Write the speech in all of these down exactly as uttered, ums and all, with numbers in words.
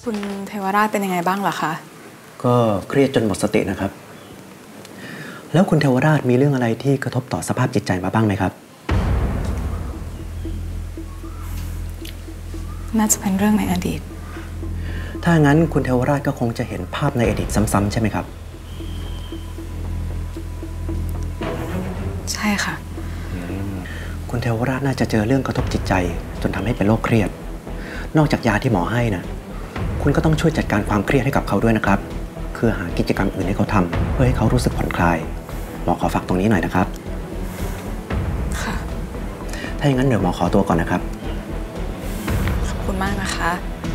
คุณเทวราชเป็นยังไงบ้างล่ะคะก็เครียดจนหมดสตินะครับแล้วคุณเทวราชมีเรื่องอะไรที่กระทบต่อสภาพจิตใจมาบ้างไหมครับน่าจะเป็นเรื่องในอดีตถ้างั้นคุณเทวราชก็คงจะเห็นภาพในอดีตซ้ำๆใช่ไหมครับใช่ค่ะคุณเทวราชน่าจะเจอเรื่องกระทบจิตใจจนทำให้เป็นโรคเครียดนอกจากยาที่หมอให้นะคุณก็ต้องช่วยจัดการความเครียดให้กับเขาด้วยนะครับคือหากิจกรรมอื่นให้เขาทำเพื่อให้เขารู้สึกผ่อนคลายหมอขอฝากตรงนี้หน่อยนะครับค่ะถ้าอย่างนั้นเดี๋ยวหมอขอตัวก่อนนะครับขอบคุณมากนะคะ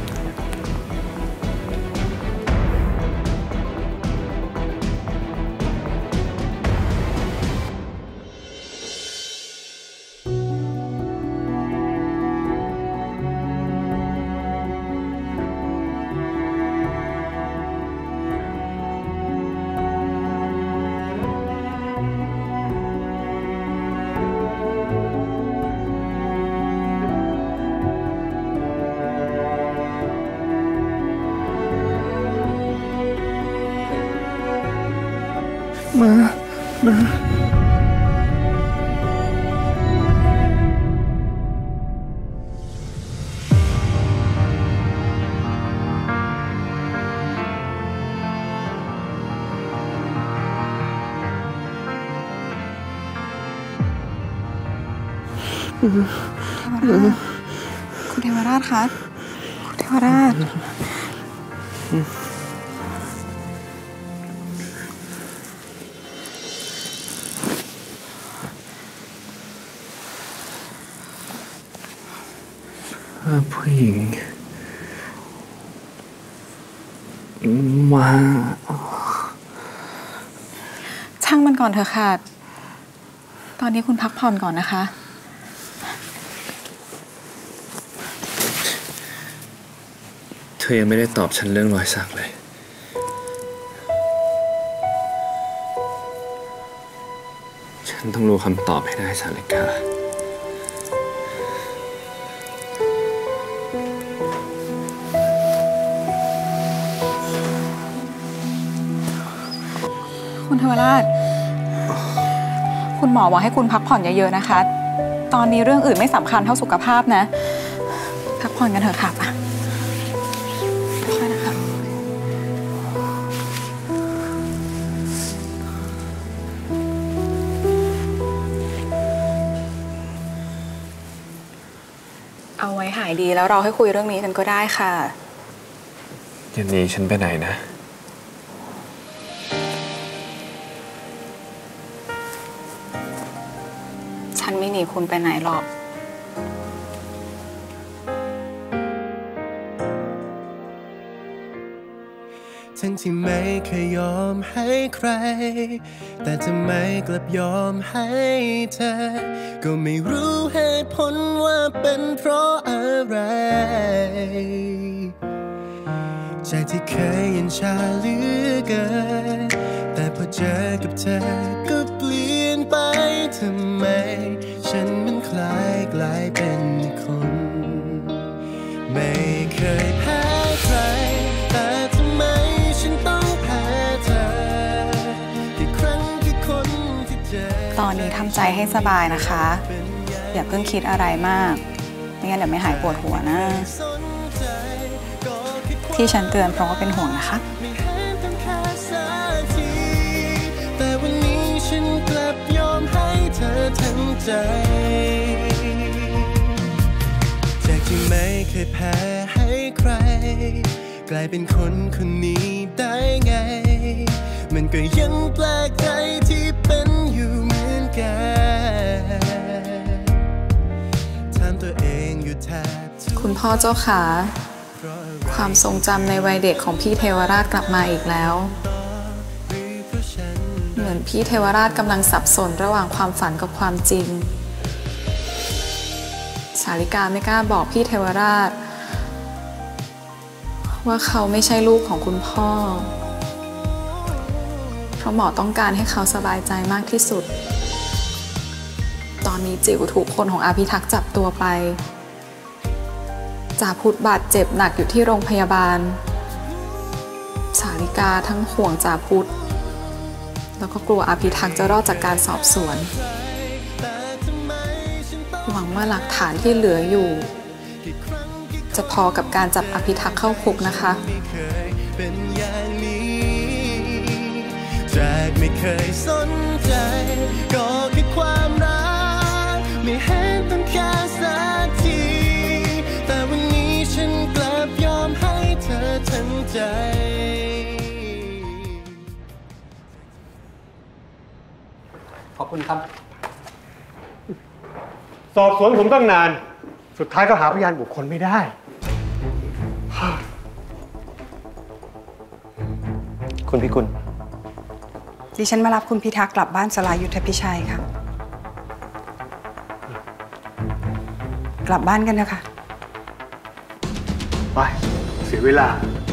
มา มาคุณเทวราชคะคุณเทวราชผู้หญิงมาช่างมันก่อนเถอะค่ะตอนนี้คุณพักผ่อนก่อนนะคะเธอยังไม่ได้ตอบฉันเรื่องรอยสักเลยฉันต้องรู้คำตอบให้ได้สาริกาคุณเทวราชคุณหมอบอกให้คุณพักผ่อนเยอะๆนะคะตอนนี้เรื่องอื่นไม่สำคัญเท่าสุขภาพนะพักผ่อนกันเถอะค่ะค่อยนะคะเอาไว้หายดีแล้วเราให้คุยเรื่องนี้กันก็ได้ค่ะยันนี้ฉันไปไหนนะฉันไม่หนีคุณไปไหนหรอกทั้งที่ไม่เคยยอมให้ใครแต่ทำไมกลับยอมให้เธอก็ไม่รู้เหตุผลว่าเป็นเพราะอะไรใจที่เคยเย็นชาเหลือเกินแต่พอเจอกับเธอก็เปลี่ยนไปทำไมฉันมันคล้ายกลายเป็นคนไม่เคยแพ้ใครแต่ทำไมฉันต้องแพ้เธอกี่ครั้งกี่คนที่เจอตอนนี้ทำใจให้สบายนะคะอย่าเพิ่งคิดอะไรมากไม่งั้นเดี๋ยวไม่หายปวดหัวนะที่ฉันเตือนเพราะว่าเป็นห่วงนะคะแต่วันนี้ฉันกลับยอมให้เธอทั้งใจจากที่ไม่เคยแพ้ให้ใครกลายเป็นคนคนนี้ได้ไงมันก็ยังแปลกใจที่เป็นอยู่เหมือนกันถามตัวเองอยู่แทบคุณพ่อเจ้าขาความทรงจำในวัยเด็กของพี่เทวราชกลับมาอีกแล้วเหมือนพี่เทวราชกำลังสับสนระหว่างความฝันกับความจริงสาริกาไม่กล้าบอกพี่เทวราชว่าเขาไม่ใช่ลูกของคุณพ่อเพราะหมอต้องการให้เขาสบายใจมากที่สุดตอนนี้จิ๋วถูกคนของอาภิทักษ์จับตัวไปจ่าพุธบาดเจ็บหนักอยู่ที่โรงพยาบาลสาริกาทั้งห่วงจ่าพุธแล้วก็กลัวอภิทักษ์จะรอดจากการสอบสวนหวังว่าหลักฐานที่เหลืออยู่จะพอกับการจับอภิทักษ์เข้าคุกนะคะจากไม่เคยสนใจก็แค่ความรักไม่เห็นต้องค่าสักทีแต่วันนี้ฉันกลับยอมให้เธอทั้งใจขอบคุณครับสอบสวนผมตั้งนานสุดท้ายก็หาพยานบุคคลไม่ได้คุณพิกุลดิฉันมารับคุณพิทักษ์กลับบ้านสลายุทธพิชัยค่ะกลับบ้านกันนะคะไปเสียเวลา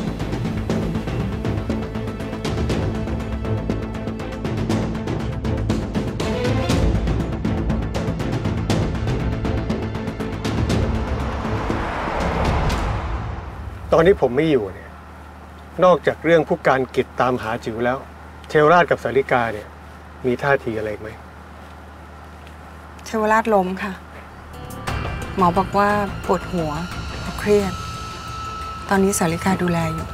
ตอนนี้ผมไม่อยู่เนี่ยนอกจากเรื่องผู้การกิจตามหาจิ๋วแล้วเทวราชกับสาริกาเนี่ยมีท่าทีอะไรไหมเทวราชล้มค่ะหมอบอกว่าปวดหัวเครียดตอนนี้สาริกาดูแลอยู่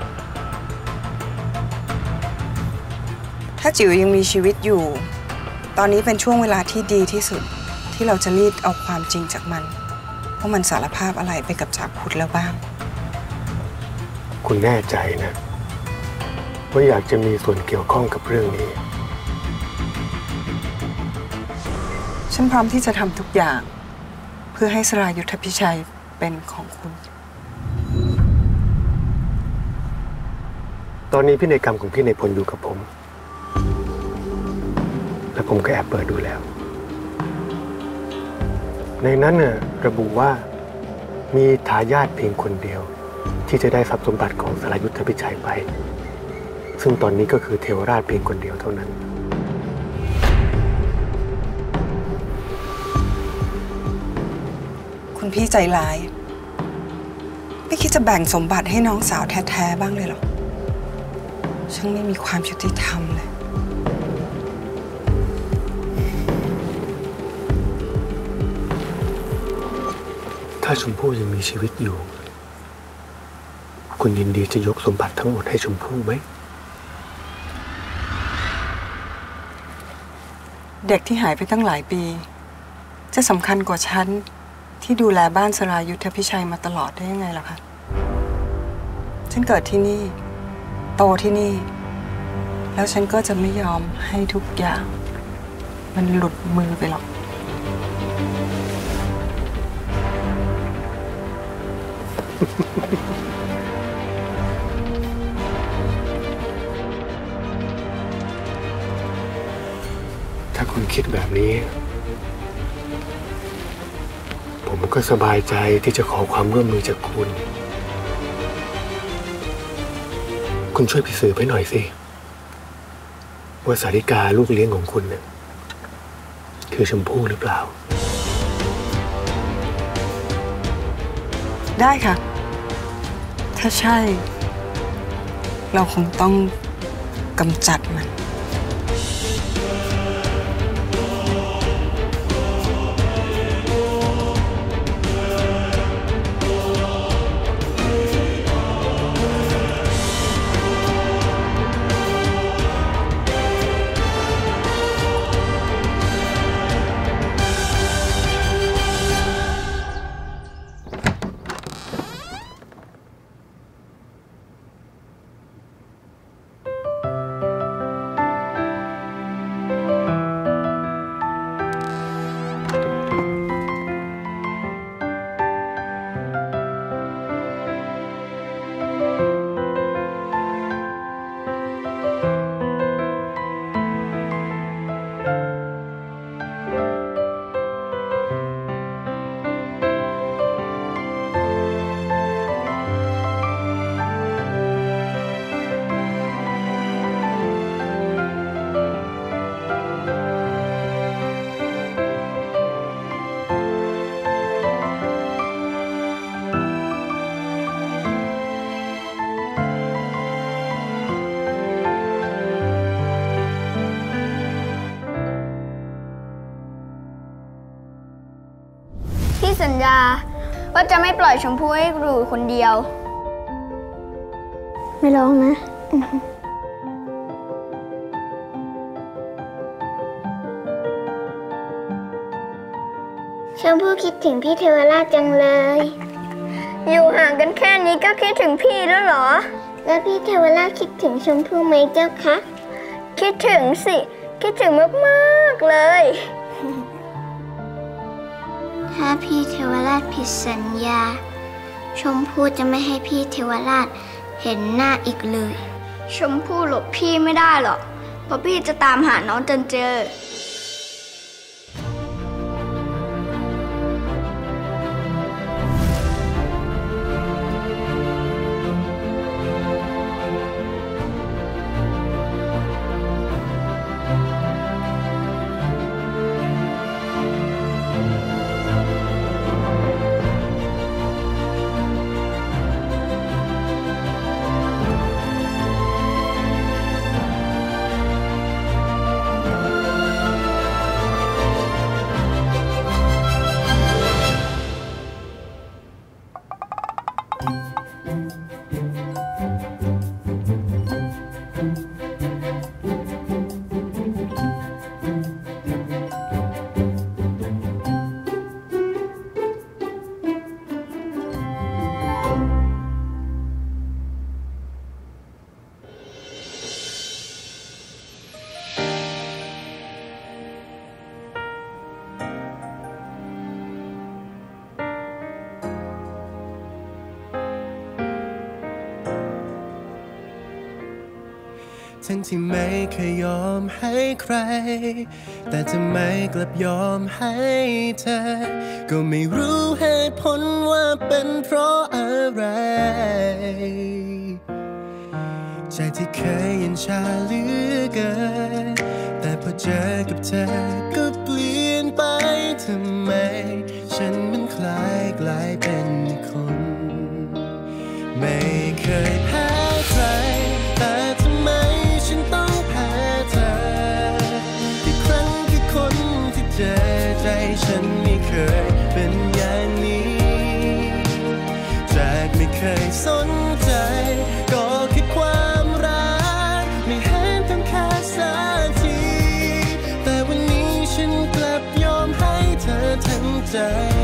ถ้าจิ๋วยังมีชีวิตอยู่ตอนนี้เป็นช่วงเวลาที่ดีที่สุดที่เราจะรีดเอาความจริงจากมันว่ามันสารภาพอะไรไปกับจ่าพุธแล้วบ้างคุณแน่ใจนะว่าอยากจะมีส่วนเกี่ยวข้องกับเรื่องนี้ฉันพร้อมที่จะทำทุกอย่างเพื่อให้สรายุทธพิชัยเป็นของคุณตอนนี้พินัยกรรมของพี่ในพลอยู่กับผมและผมก็แอบเปิดดูแล้วในนั้นน่ะระบุว่ามีทายาทเพียงคนเดียวที่จะได้ทรัพย์สมบัติของสรายุทธพิชัยไปซึ่งตอนนี้ก็คือเทวราชเพียงคนเดียวเท่านั้นคุณพี่ใจร้ายไม่คิดจะแบ่งสมบัติให้น้องสาวแท้ๆบ้างเลยหรอช่างไม่มีความยุติธรรมเลยถ้าชมพู่ยังมีชีวิตอยู่คุณยินดีจะยกสมบัติทั้งหมดให้ชมพู่ไหมเด็กที่หายไปตั้งหลายปีจะสำคัญกว่าฉันที่ดูแลบ้านสรายุทธพิชัยมาตลอดได้ยังไงล่ะคะฉันเกิดที่นี่โตที่นี่แล้วฉันก็จะไม่ยอมให้ทุกอย่างมันหลุดมือไปหรอกถ้าคุณคิดแบบนี้ผมก็สบายใจที่จะขอความร่วมมือจากคุณคุณช่วยพิสูจน์ให้หน่อยสิว่าสาริกาลูกเลี้ยงของคุณเนี่ยคือชมพู่หรือเปล่าได้ค่ะถ้าใช่เราคงต้องกำจัดมันสัญญาว่าจะไม่ปล่อยชมพู่ให้อยู่คนเดียวไม่ร้องนะชมพู่คิดถึงพี่เทวราชจังเลยอยู่ห่างกันแค่นี้ก็คิดถึงพี่แล้วเหรอแล้วพี่เทวราชคิดถึงชมพู่ไหมเจ้าคะคิดถึงสิคิดถึงมากๆเลยถ้าพี่เทวราชผิดสัญญาชมพู่จะไม่ให้พี่เทวราชเห็นหน้าอีกเลยชมพู่หลบพี่ไม่ได้หรอกเพราะพี่จะตามหาน้องจนเจอทั้งที่ไม่เคยยอมให้ใครแต่ทำไมกลับยอมให้เธอก็ไม่รู้เหตุผลว่าเป็นเพราะอะไรใจที่เคยเย็นชาเหลือเกินแต่พอเจอกับเธอก็เปลี่ยนไปทำไมฉันมันคล้ายกลายเป็นคนไม่เคยแพ้ใครแต่ทำไมฉันต้องแพ้เธออีกครั้งคือคนที่เจอใจฉันไม่เคยเป็นอย่างนี้จากไม่เคยสนใจก็แค่ความรักไม่เห็นต้องแค่สักทีแต่วันนี้ฉันกลับยอมให้เธอทั้งใจ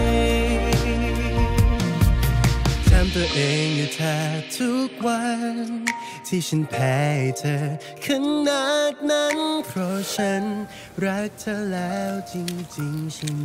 ทำตัวเองอยู่แทบทุกวันที่ฉันแพ้เธอขนาดนั้นเพราะฉันรักเธอแล้วจริงๆใช่ไหม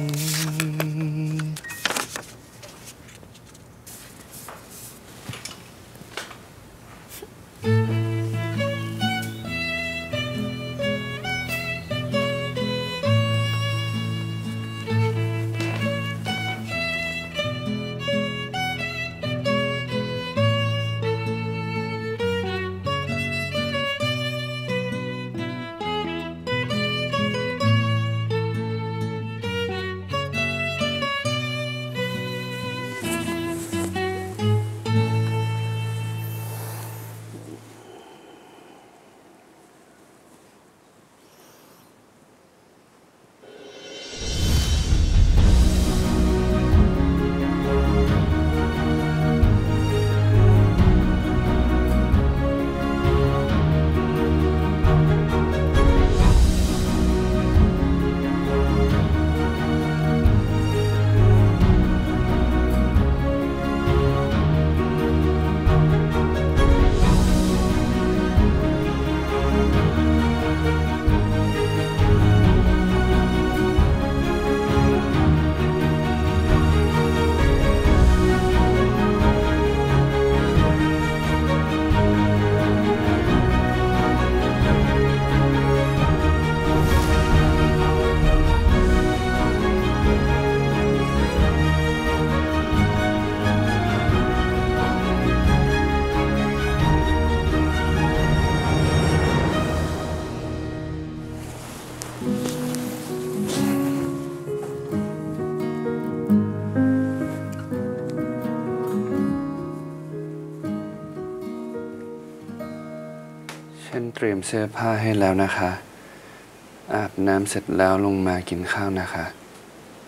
ฉันเตรียมเสื้อผ้าให้แล้วนะคะอาบน้ำเสร็จแล้วลงมากินข้าวนะคะ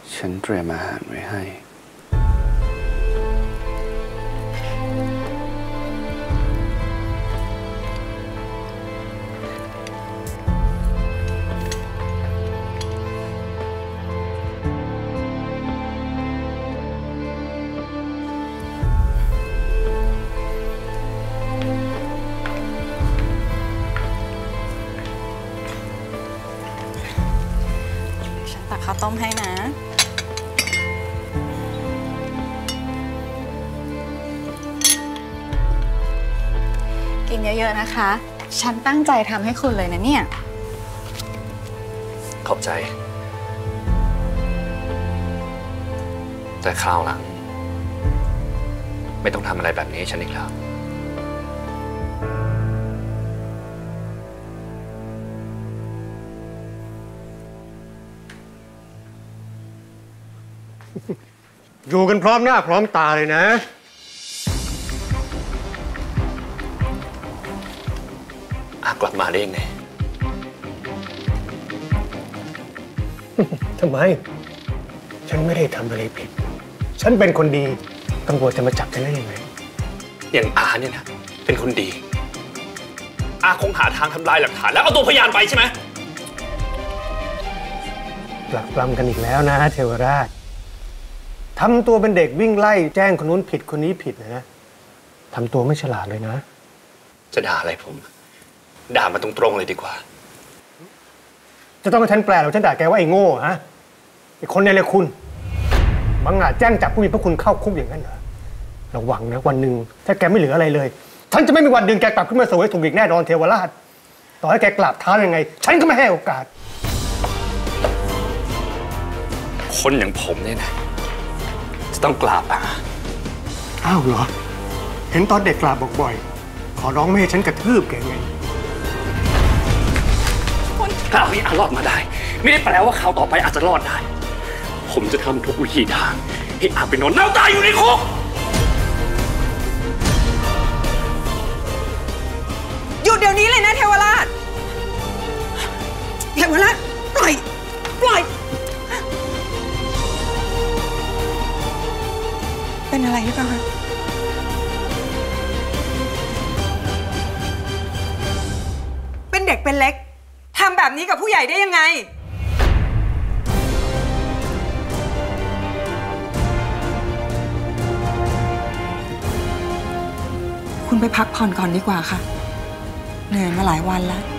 ฉันเตรียมอาหารไว้ให้ฉันตักข้าวต้มให้นะ กินเยอะๆนะคะ ฉันตั้งใจทำให้คุณเลยนะเนี่ยขอบใจ แต่คราวหลัง ไม่ต้องทำอะไรแบบนี้ฉันอีกแล้วอยู่กันพร้อมหน้าพร้อมตาเลยนะอากลับมาได้ยังไงทำไม ฉันไม่ได้ทำอะไรผิด ฉันเป็นคนดีตำรวจจะมาจับฉันได้ยังไงอย่างอาเนี่ยนะ เป็นคนดี อาคงหาทางทำลายหลักฐานแล้วเอาตัวพยานไปใช่ไหมปลักปลำกันอีกแล้วนะเทวราชทำตัวเป็นเด็กวิ่งไล่แจ้งคนนู้นผิดคนนี้ผิดนะทำตัวไม่ฉลาดเลยนะจะด่าอะไรผม ด่ามาตรงๆเลยดีกว่าจะต้องให้ฉันแปลหรือฉันด่าแกว่าไอ้โง่ฮะไอ้คนในเลยคุณบังอาจแจ้งจับผู้มีพระคุณเข้าคุกอย่างนั้นเหรอระวังนะวันหนึ่งถ้าแกไม่เหลืออะไรเลยฉันจะไม่มีวันดึงแกกลับขึ้นมาเสวยสุขอีกแน่นอนเทวราชต่อให้แกกราบเท้ายังไงฉันก็ไม่ให้โอกาสคนอย่างผมเนี่ยนะจะต้องกราบอาอ้าวเหรอเห็นตอนเด็กกราบบอกบ่อยขอร้องไม่ให้ฉันกระทืบแกไงคราวนี้อารอดมาได้ ไม่ได้แปลว่าคราวต่อไปอาจจะรอดได้ ผมจะทำทุกวิธีทางให้อาไปนอนเน่าตายอยู่ในคุกหยุดเดี๋ยวนี้เลยนะเทวราช เทวราชปล่อย ปล่อย เป็นอะไรหรือเปล่าคะเป็นเด็กเป็นเล็กทำแบบนี้กับผู้ใหญ่ได้ยังไง คุณไปพักผ่อนก่อนดีกว่าค่ะ เหนื่อยมาหลายวันแล้ว